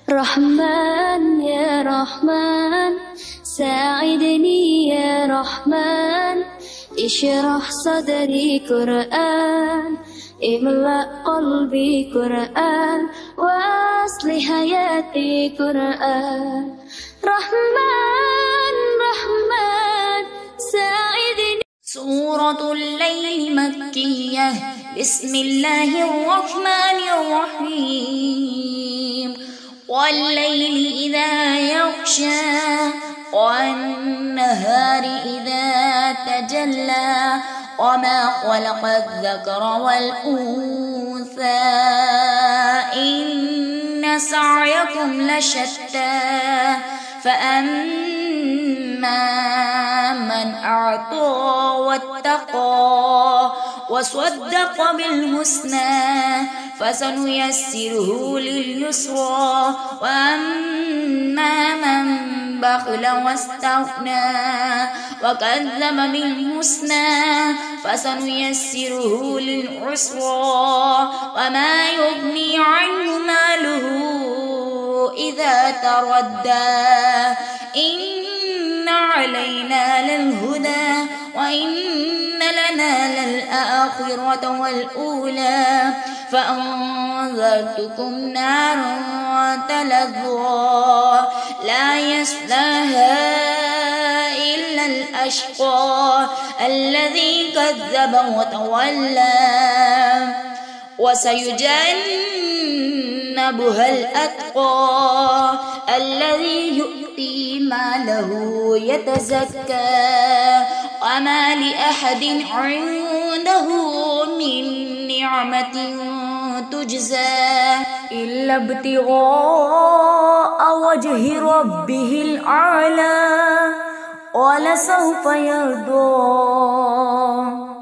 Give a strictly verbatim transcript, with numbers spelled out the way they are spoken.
رحمن يا رحمن ساعدني يا رحمن اشرح صدري قرآن املأ قلبي قرآن واصلح حياتي قرآن رحمن رحمن ساعدني. سورة الليل مكية. بسم الله الرحمن الرحيم. والليل إذا يغشى والنهار إذا تجلى وما خلق الذكر والأنثى إن سعيكم لشتى فأما من أعطى واتقى وصدق بالحسنى فسنيسره لليسرى وأما من بخل واستغنى وكذب بالحسنى فسنيسره للعسرى وما يغني عنه ماله إذا تردى إن علينا للهدى وإن لنا للآخرة والأولى فأنذرتكم نارا تلظى لا يصلاها إلا الأشقى الذي كذب وتولى وسيجنبها الأتقى الذي يؤتي ماله يتزكى وما لأحد عنده من نعمة تجزى إلا ابتغاء وجه ربه الأعلى ولسوف يرضى.